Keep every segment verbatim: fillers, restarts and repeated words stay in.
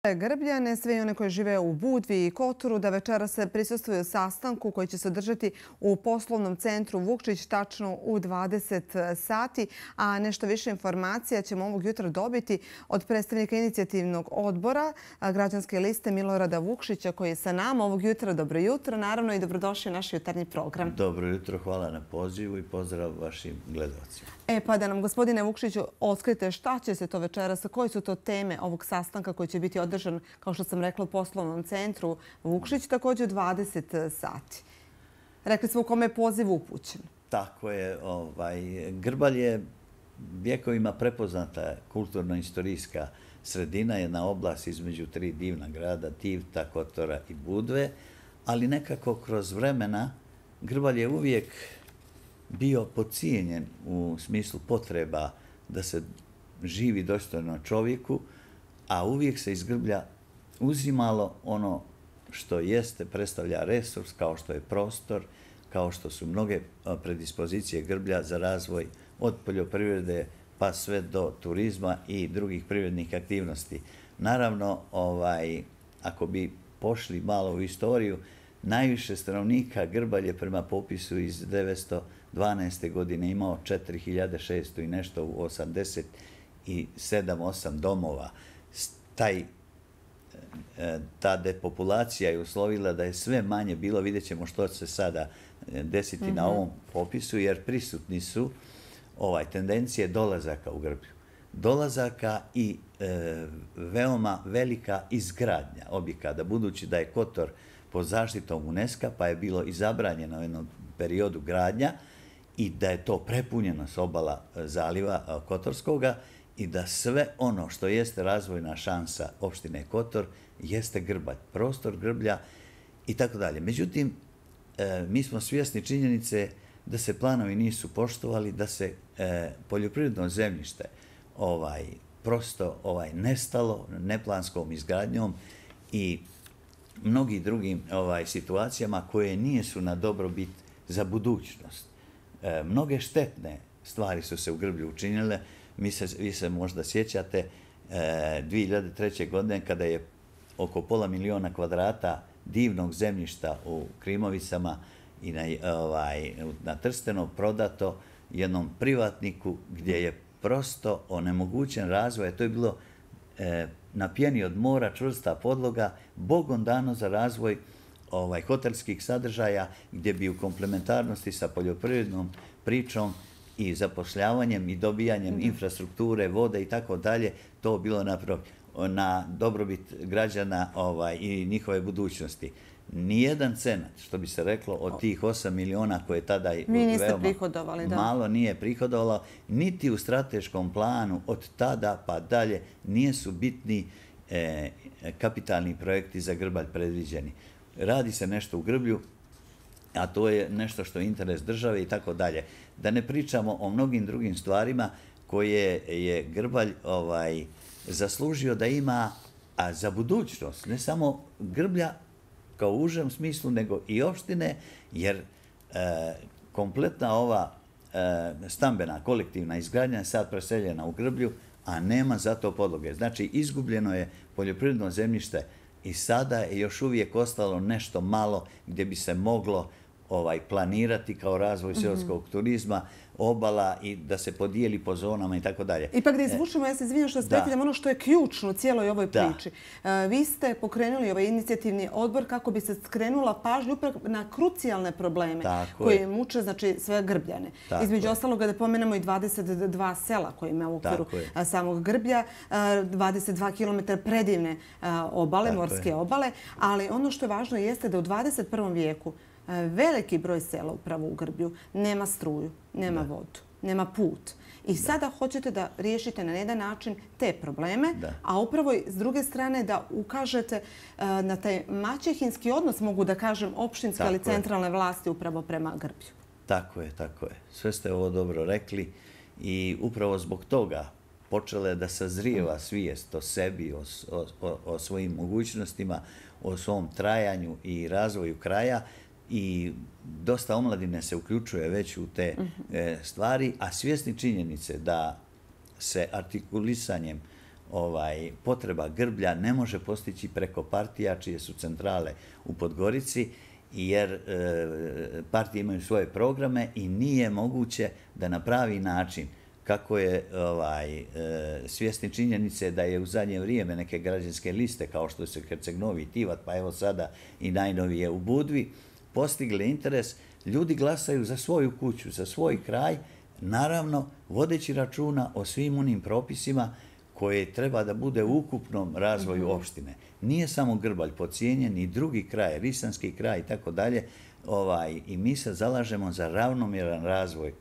Grbljane, sve i one koji žive u Budvi i Kotoru, da večeras se prisustvuju sastanku koji će se održati u poslovnom centru Vukšić tačno u dvadeset sati, a nešto više informacija ćemo ovog jutra dobiti od predstavnika inicijativnog odbora građanske liste Milorada Vukšića koji je sa nama ovog jutra. Dobro jutro, naravno i dobrodošli u naš jutarnji program. Dobro jutro, hvala na pozivu i pozdrav vašim gledalcima. E pa da nam, gospodine Vukšiću, otkrite šta će se to večeras, koje su to teme ovog sastanka koji će biti održan, kao što sam rekla, u poslovnom centru Vukšić, također u dvadeset sati. Rekli smo u kome je poziv upućen. Tako je. Ovaj, Grbalj je vjekovima prepoznata kulturno-istorijska sredina, jedna oblast između tri divna grada, Tivta, Kotora i Budve, ali nekako kroz vremena Grbalj je uvijek bio podcijenjen u smislu potreba da se živi dostojno čovjeku, a uvijek se iz Grblja uzimalo ono što jeste, predstavlja resurs, kao što je prostor, kao što su mnoge predispozicije Grblja za razvoj od poljoprivrede pa sve do turizma i drugih privrednih aktivnosti. Naravno, ovaj, ako bi pošli malo u istoriju, najviše stanovnika Grbalj je prema popisu iz devetsto dvanaeste. godine imao četiri hiljade šesto i nešto u osamdeset sedam osam domova. Taj, ta depopulacija je uslovila da je sve manje bilo, vidjet ćemo što će se sada desiti mm-hmm. na ovom popisu, jer prisutni su ovaj, tendencije dolazaka u Grblju. Dolazaka i e, veoma velika izgradnja objekata, budući da je Kotor pod zaštitom UNESCO, pa je bilo i zabranjeno u jednom periodu gradnja i da je to prepunjeno s obala zaliva Kotorskoga i da sve ono što jeste razvojna šansa opštine Kotor jeste Grbalj, prostor Grblja i tako dalje. Međutim, mi smo svjesni činjenice da se planovi nisu poštovali, da se poljoprivredno zemljište ovaj, prosto ovaj, nestalo neplanskom izgradnjom i mnogim drugim ovaj, situacijama koje nisu na dobrobit za budućnost. E, mnoge štetne stvari su se u Grblju učinile. Mi se, vi se možda sjećate e, dvije hiljade treće. godine kada je oko pola miliona kvadrata divnog zemljišta u Krimovicama i na, ovaj, na Trsteno prodato jednom privatniku gdje je prosto onemogućen razvoj. To je bilo e, na pjeni od mora, čvrsta podloga, bogom dano za razvoj ovaj, hotelskih sadržaja, gdje bi u komplementarnosti sa poljoprivrednom pričom i zapošljavanjem i dobijanjem mm-hmm. infrastrukture, vode i tako dalje, to bilo na, na dobrobit građana ovaj, i njihove budućnosti. Nijedan cenat, što bi se reklo, od tih osam miliona koje tada Mi niste prihodovali, da. malo nije prihodovalo, niti u strateškom planu od tada pa dalje nisu bitni e, kapitalni projekti za Grbalj predviđeni. Radi se nešto u Grblju, a to je nešto što je interes države i tako dalje. Da ne pričamo o mnogim drugim stvarima koje je Grbalj ovaj, zaslužio da ima, a za budućnost, ne samo Grblja kao u užem smislu, nego i opštine, jer e, kompletna ova e, stambena kolektivna izgradnja je sad preseljena u Grblju, a nema za to podloge. Znači, izgubljeno je poljoprivredno zemljište i sada je još uvijek ostalo nešto malo gdje bi se moglo ovaj, planirati kao razvoj seoskog turizma, obala i da se podijeli po zonama i tako dalje. Ipak da izvučemo, ja se izvinjam što sprekidam, ono što je ključno u cijeloj ovoj priči. Da. Vi ste pokrenuli ovaj inicijativni odbor kako bi se skrenula pažnja upravo na krucijalne probleme tako koje je. muče znači, sve Grbljane. Tako Između je. ostalog da pomenemo i dvadeset dva sela koje ima u okviru samog Grblja, dvadeset dva kilometra predivne obale, tako morske je. obale, ali ono što je važno jeste da u dvadeset prvom vijeku veliki broj sela upravo u Grblju nema struju, nema da. vodu, nema put. I da. sada hoćete da riješite na jedan način te probleme, da. a upravo s druge strane da ukažete na taj maćehinski odnos, mogu da kažem, opštinske ali centralne vlasti upravo prema Grblju. Tako je, tako je. Sve ste ovo dobro rekli i upravo zbog toga počele da sazrijeva svijest o sebi, o, o, o svojim mogućnostima, o svom trajanju i razvoju kraja. I dosta omladine se uključuje već u te stvari, a svjesni činjenice da se artikulisanjem potreba Grblja ne može postići preko partija čije su centrale u Podgorici, jer partije imaju svoje programe i nije moguće da na pravi način, kako je svjesni činjenice da je u zadnje vrijeme neke građanske liste, kao što su Herceg Novi, Tivat, pa evo sada i najnovije u Budvi, postigli interes, ljudi glasaju za svoju kuću, za svoj kraj, naravno vodeći računa o svim onim propisima koje treba da bude u ukupnom razvoju opštine. Nije samo Grbalj podcijenjen, i drugi kraj, Risanski kraj i tako dalje, i mi se zalažemo za ravnomjeran razvoj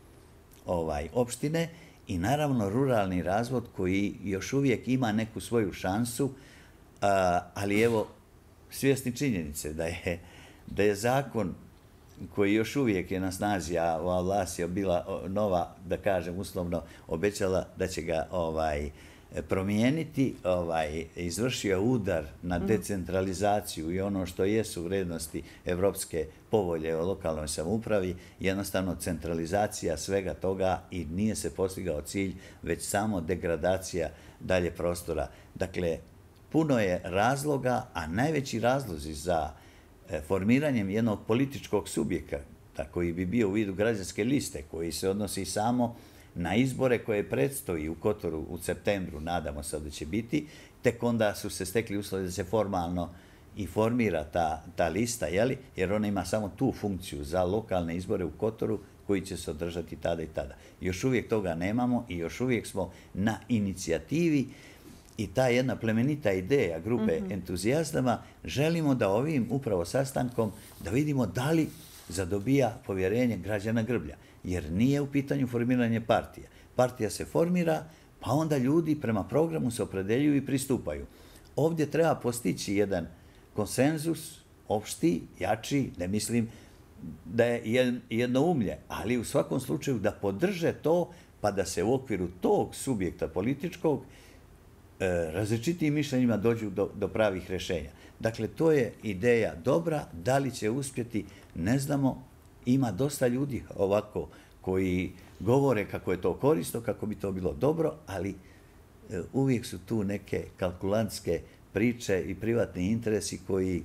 opštine i naravno ruralni razvoj koji još uvijek ima neku svoju šansu, ali evo svjesni činjenice da je zakon koji još uvijek je na snazi, a ova vlast je bila nova, da kažem uslovno, obećala da će ga promijeniti, izvršio udar na decentralizaciju i ono što jesu vrednosti Evropske povolje o lokalnoj samoupravi, jednostavno centralizacija svega toga i nije se postigao cilj, već samo degradacija dalje prostora. Dakle, puno je razloga, a najveći razlozi za formiranjem jednog političkog subjekta koji bi bio u vidu građanske liste, koji se odnosi samo na izbore koje predstoji u Kotoru u septembru, nadamo se da će biti, tek onda su se stekli uslovi da se formalno i formira ta lista, jer ona ima samo tu funkciju za lokalne izbore u Kotoru koji će se održati tada i tada. Još uvijek toga nemamo i još uvijek smo na inicijativi i ta jedna plemenita ideja grupe entuzijastama, želimo da ovim upravo sastankom da vidimo da li zadobija povjerenje građana Grblja. Jer nije u pitanju formiranje partije. Partija se formira, pa onda ljudi prema programu se opredeljuju i pristupaju. Ovdje treba postići jedan konsenzus, opšti, jači, ne mislim da je jednoumlje, ali u svakom slučaju da podrže to, pa da se u okviru tog subjekta političkog različitim mišljenjima dođu do pravih rješenja. Dakle, to je ideja dobra, da li će uspjeti, ne znamo. Ima dosta ljudi ovako koji govore kako je to korisno, kako bi to bilo dobro, ali uvijek su tu neke kalkulantske priče i privatni interesi koji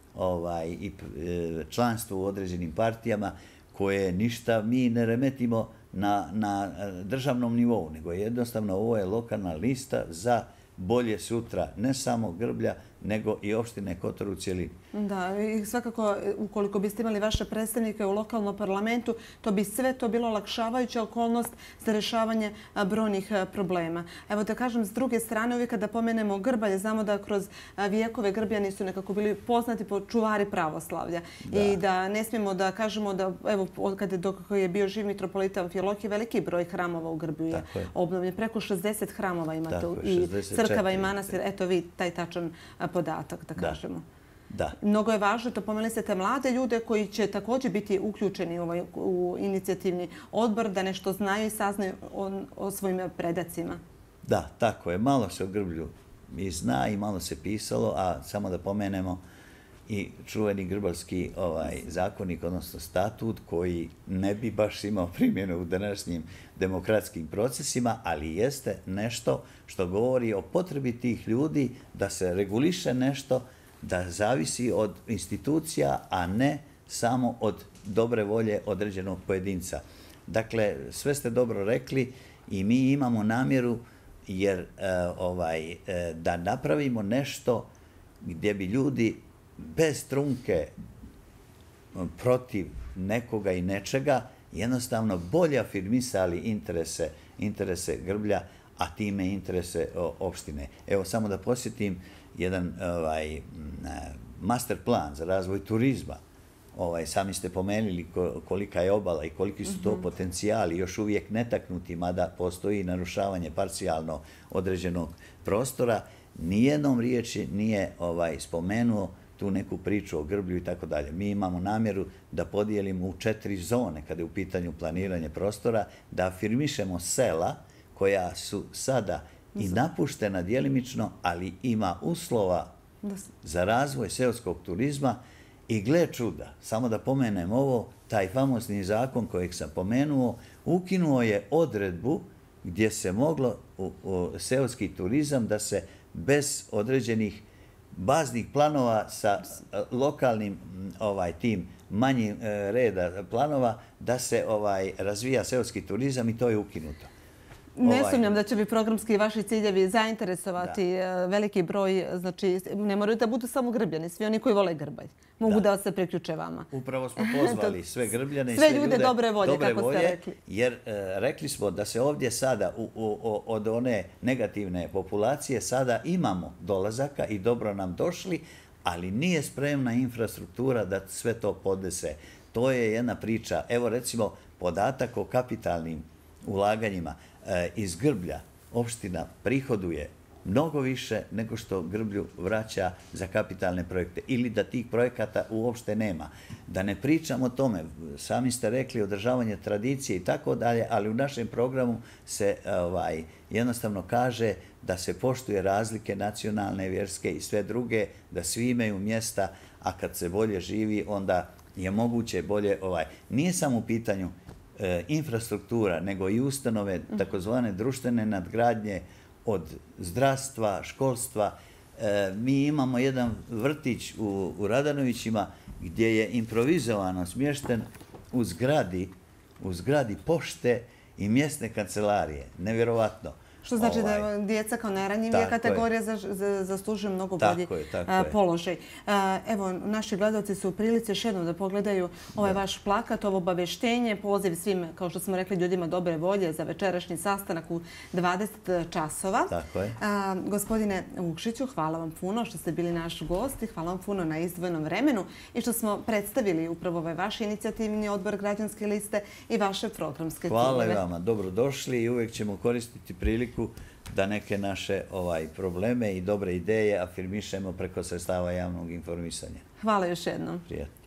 i članstvo u određenim partijama koje ništa mi ne remetimo na državnom nivou, nego jednostavno ovo je lokalna lista za bolje sutra, ne samo Grblja, nego i opštine Kotor u cijelini. Da, i svakako, ukoliko biste imali vaše predstavnike u lokalnom parlamentu, to bi sve to bilo olakšavajuća okolnost za rješavanje brojnih problema. Evo da kažem, s druge strane, uvijek kada pomenemo Grbalje, znamo da kroz vijekove Grbljani su nekako bili poznati po čuvari pravoslavlja. I da ne smijemo da kažemo da, evo, dok je bio živ mitropolita Amfilohije, veliki broj hramova u Grblju je obnovljen. Preko šezdeset hramova imate i crkava i manastir. Eto vi, taj tačan podatak, da kažemo. Da. Mnogo je važno, to pomenuli ste te mlade ljude koji će također biti uključeni u inicijativni odbor, da nešto znaju i saznaju o svojim predacima. Da, tako je. Malo se o Grblju i zna i malo se pisalo, a samo da pomenemo i čuveni grbalski zakonik, odnosno statut, koji ne bi baš imao primjenu u današnjim demokratskim procesima, ali jeste nešto što govori o potrebi tih ljudi da se reguliše nešto, da zavisi od institucija, a ne samo od dobre volje određenog pojedinca. Dakle, sve ste dobro rekli i mi imamo namjeru jer da napravimo nešto gdje bi ljudi bez trunke protiv nekoga i nečega jednostavno bolje afirmisali interese Grblja, a time interese opštine. Evo, samo da posjetim jedan master plan za razvoj turizma. Sami ste pomenuli kolika je obala i koliki su to potencijali, još uvijek netaknuti, mada postoji narušavanje parcijalno određenog prostora. Nijednom riječi nije spomenuo tu neku priču o Grblju i tako dalje. Mi imamo namjeru da podijelimo u četiri zone kada je u pitanju planiranje prostora, da afirmišemo sela koja su sada i napuštena djelimično, ali ima uslova za razvoj seoskog turizma. I gle čuda, samo da pomenem ovo, taj famozni zakon kojeg sam pomenuo, ukinuo je odredbu gdje se moglo u, u seoski turizam da se bez određenih baznih planova sa lokalnim ovaj tim manjim e, reda planova da se ovaj razvija seoski turizam i to je ukinuto. Ne sumnjam da će bi programski vaši ciljevi zainteresovati veliki broj, znači ne moraju da budu samo Grbljani, svi oni koji vole Grbalj. Mogu da se priključe vama. Upravo smo pozvali sve Grbljane i sve ljude dobre volje, kako ste rekli. Jer rekli smo da se ovdje sada od one negativne populacije sada imamo dolazaka i dobro nam došli, ali nije spremna infrastruktura da sve to podnese. To je jedna priča. Evo recimo podatak o kapitalnim ulaganjima. Iz Grblja opština prihoduje mnogo više nego što Grblju vraća za kapitalne projekte ili da tih projekata uopšte nema. Da ne pričam o tome, sami ste rekli održavanje tradicije i tako dalje, ali u našem programu se ovaj, jednostavno kaže da se poštuje razlike nacionalne, vjerske i sve druge, da svi imaju mjesta, a kad se bolje živi onda je moguće bolje. Ovaj. Nije samo u pitanju infrastruktura, nego i ustanove, takozvane društvene nadgradnje od zdravstva, školstva. Mi imamo jedan vrtić u Radanovićima gdje je improvizovano smješten u zgradi, u zgradi pošte i mjesne kancelarije. Nevjerovatno. Što znači da djeca kao najranjivija kategorija zaslužuju mnogo bolji položaj. Evo, naši gledalci su u prilici još jednom da pogledaju ovaj vaš plakat, ovo obavještenje, poziv svim, kao što smo rekli, ljudima dobre volje za večerašnji sastanak u dvadeset časova. Tako je. Gospodine Vukšiću, hvala vam puno što ste bili naš gost i hvala vam puno na izdvojenom vremenu i što smo predstavili upravo ovaj vaš inicijativni odbor građanske liste i vaše programske ciljeve. Hvala i vama. Dobrodošli i uvijek ćemo koristiti priliku da neke naše ovaj probleme i dobre ideje afirmišemo preko sredstava javnog informisanja. Hvala još jednom. Prijatno.